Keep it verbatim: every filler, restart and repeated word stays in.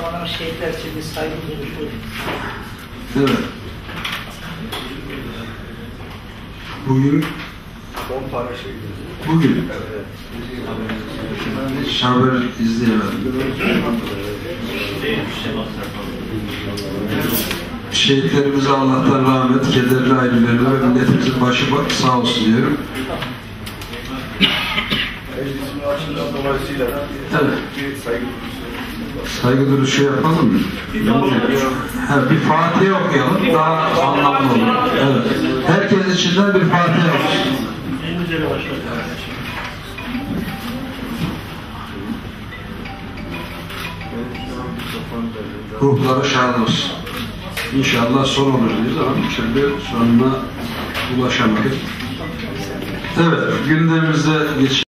kahramanlar, şehitler için bir saygı duruşu. Evet. Bugün on tane şey. Bugün Evet. hiç haber izleyemedim. Şehitlerimize Allah'tan rahmet, kederli ailelerine ve milletimizin başı sağ olsun diyorum. Meclisin açılması dolayısıyla Evet. bir saygı Saygı duruşu yapalım mı? Ha, bir Fatiha okuyalım, daha anlamlı olur. Evet. Herkes içinden bir Fatiha olsun. En güzeli başladı. Ruhları şad olsun. İnşallah son olur diyoruz ama bir türlü sonuna ulaşamadık. Evet, gündemimize geç.